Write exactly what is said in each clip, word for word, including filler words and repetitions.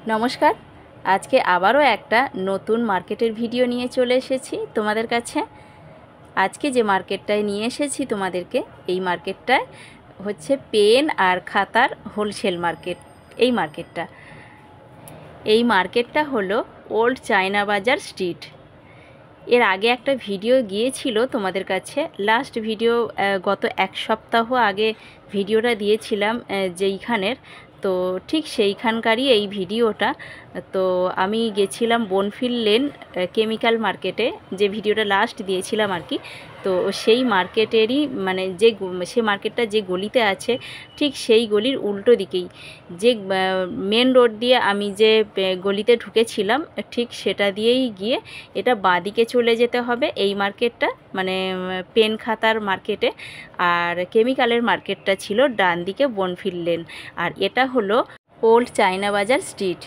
নমস্কার। আজকে আবারও একটা নতুন মার্কেটের ভিডিও নিয়ে চলে এসেছি তোমাদের কাছে। আজকে যে মার্কেটটায় নিয়ে এসেছি তোমাদেরকে, এই মার্কেটটায় হচ্ছে পেন আর খাতার হোলসেল মার্কেট। এই মার্কেটটা এই মার্কেটটা হলো ওল্ড চায়না বাজার স্ট্রিট। এর আগে একটা ভিডিও গিয়েছিল তোমাদের কাছে, লাস্ট ভিডিও গত এক সপ্তাহ আগে ভিডিওটা দিয়েছিলাম যেইখানের, তো ঠিক সেইখানকারই এই ভিডিওটা। তো আমি গেছিলাম বনফিল লেন কেমিক্যাল মার্কেটে, যে ভিডিওটা লাস্ট দিয়েছিলাম আর কি। তো সেই মার্কেটেরই মানে যে সে মার্কেটটা যে গলিতে আছে, ঠিক সেই গলির উল্টো দিকেই যে মেন রোড দিয়ে আমি যে গলিতে ঢুকেছিলাম, ঠিক সেটা দিয়েই গিয়ে এটা বাঁদিকে চলে যেতে হবে। এই মার্কেটটা মানে পেন খাতার মার্কেটে, আর কেমিক্যালের মার্কেটটা ছিল ডান দিকে বনফিল লেন, আর এটা হলো ওল্ড চায়না বাজার স্ট্রিট।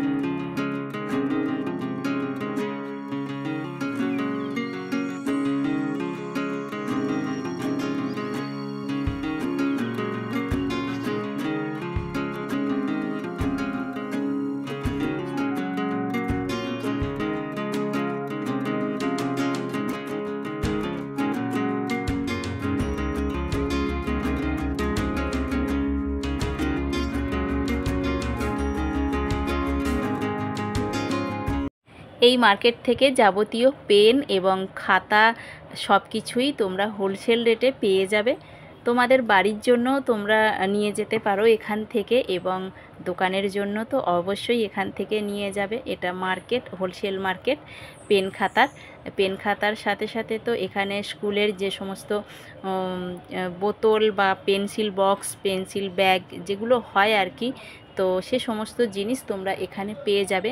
এই মার্কেট থেকে যাবতীয় পেন এবং খাতা সব কিছুই তোমরা হোলসেল রেটে পেয়ে যাবে। তোমাদের বাড়ির জন্য তোমরা নিয়ে যেতে পারো এখান থেকে, এবং দোকানের জন্য তো অবশ্যই এখান থেকে নিয়ে যাবে। এটা মার্কেট, হোলসেল মার্কেট পেন খাতার। পেন খাতার সাথে সাথে তো এখানে স্কুলের যে সমস্ত বোতল বা পেন্সিল বক্স, পেন্সিল ব্যাগ যেগুলো হয় আর কি, তো সে সমস্ত জিনিস তোমরা এখানে পেয়ে যাবে।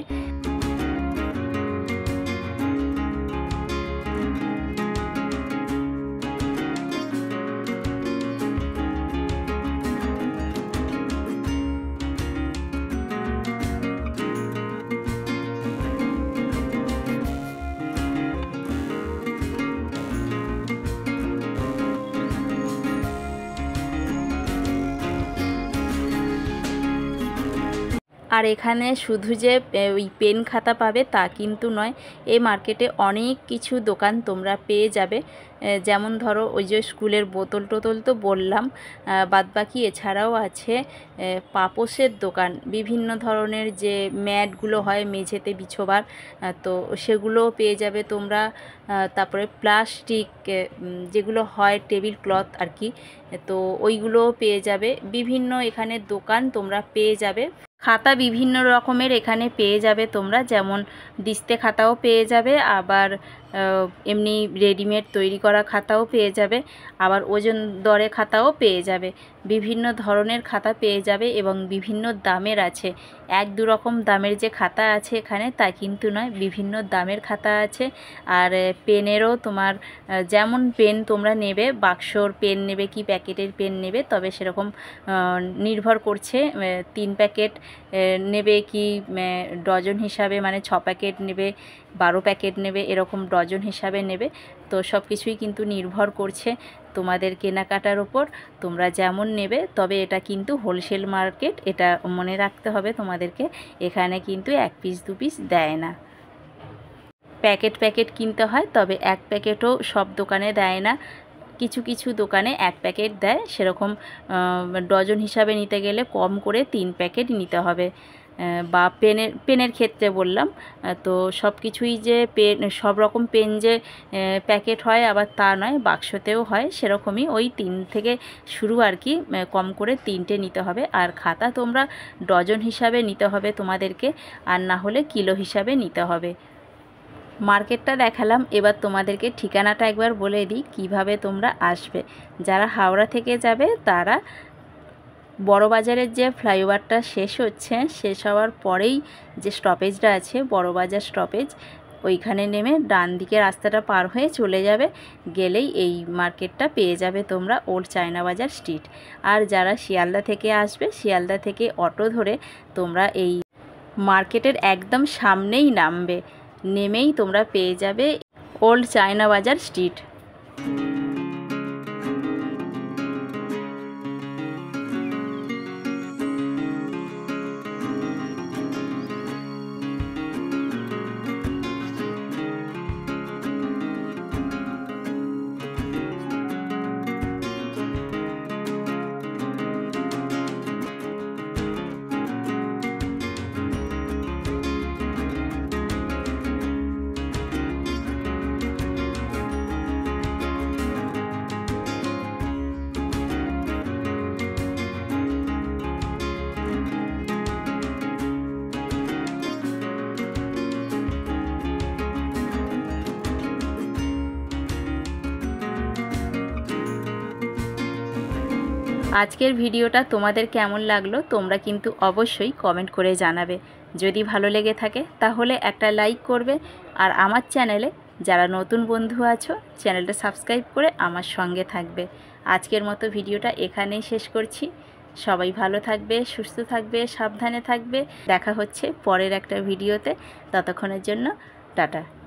আর এখানে শুধু যে ওই পেন খাতা পাবে তা কিন্তু নয়, এই মার্কেটে অনেক কিছু দোকান তোমরা পেয়ে যাবে। যেমন ধরো ওই যে স্কুলের বোতল টোতল তো বললাম, বাদবাকি এছাড়াও আছে পাপোশের দোকান, বিভিন্ন ধরনের যে ম্যাটগুলো হয় মেঝেতে বিছোবার, তো সেগুলোও পেয়ে যাবে তোমরা। তারপরে প্লাস্টিক যেগুলো হয় টেবিল ক্লথ আর কি, তো ওইগুলোও পেয়ে যাবে। বিভিন্ন এখানে দোকান তোমরা পেয়ে যাবে। খাতা বিভিন্ন রকমের এখানে পেয়ে যাবে তোমরা, যেমন দিস্তে খাতাও পেয়ে যাবে, আবার এমনি রেডিমেড তৈরি করা খাতাও পেয়ে যাবে, আবার ওজন দরে খাতাও পেয়ে যাবে। বিভিন্ন ধরনের খাতা পেয়ে যাবে এবং বিভিন্ন দামের আছে। এক দু রকম দামের যে খাতা আছে এখানে তা কিন্তু নয়, বিভিন্ন দামের খাতা আছে। আর পেনেরও তোমার যেমন পেন তোমরা নেবে, বাক্সর পেন নেবে কি প্যাকেটের পেন নেবে, তবে সেরকম নির্ভর করছে। তিন প্যাকেট নেবে কি ডজন হিসাবে, মানে ছ প্যাকেট নেবে, বারো প্যাকেট নেবে, এরকম ডজন হিসাবে নেবে। তো সব কিছুই কিন্তু নির্ভর করছে তোমাদের কেনাকাটার ওপর, তোমরা যেমন নেবে। তবে এটা কিন্তু হোলসেল মার্কেট, এটা মনে রাখতে হবে তোমাদেরকে। এখানে কিন্তু এক পিস দু পিস দেয় না, প্যাকেট প্যাকেট কিনতে হয়। তবে এক প্যাকেটও সব দোকানে দেয় না, কিছু কিছু দোকানে এক প্যাকেট দেয়। সেরকম ডজন হিসাবে নিতে গেলে কম করে তিন প্যাকেট নিতে হবে। বা পেনের পেনের ক্ষেত্রে বললাম, তো সব কিছুই যে পেন সব রকম পেন যে প্যাকেট হয় আবার তা নয়, বাক্সতেও হয় সেরকমই, ওই তিন থেকে শুরু আর কি, কম করে তিনটে নিতে হবে। আর খাতা তোমরা ডজন হিসাবে নিতে হবে তোমাদেরকে, আর না হলে কিলো হিসাবে নিতে হবে। মার্কেটটা দেখালাম, এবার তোমাদেরকে ঠিকানাটা একবার বলে দিই কিভাবে তোমরা আসবে। যারা হাওড়া থেকে যাবে তারা বড় বাজারের যে ফ্লাইওভারটা শেষ হচ্ছে, শেষ হওয়ার পরেই যে স্টপেজটা আছে বড় বাজার স্টপেজ, ওইখানে নেমে ডান দিকে রাস্তাটা পার হয়ে চলে যাবে, গেলেই এই মার্কেটটা পেয়ে যাবে তোমরা, ওল্ড চায়না বাজার স্ট্রিট। আর যারা শিয়ালদা থেকে আসবে, শিয়ালদা থেকে অটো ধরে তোমরা এই মার্কেটের একদম সামনেই নামবে, নেমেই তোমরা পেয়ে যাবে ওল্ড চায়না বাজার স্ট্রিট। আজকের ভিডিওটা তোমাদের কেমন লাগলো তোমরা কিন্তু অবশ্যই কমেন্ট করে জানাবে। যদি ভালো লেগে থাকে তাহলে একটা লাইক করবে, আর আমার চ্যানেলে যারা নতুন বন্ধু আছো চ্যানেলটা সাবস্ক্রাইব করে আমার সঙ্গে থাকবে। আজকের মতো ভিডিওটা এখানেই শেষ করছি। সবাই ভালো থাকবে, সুস্থ থাকবে, সাবধানে থাকবে। দেখা হচ্ছে পরের একটা ভিডিওতে। ততক্ষণের জন্য টাটা।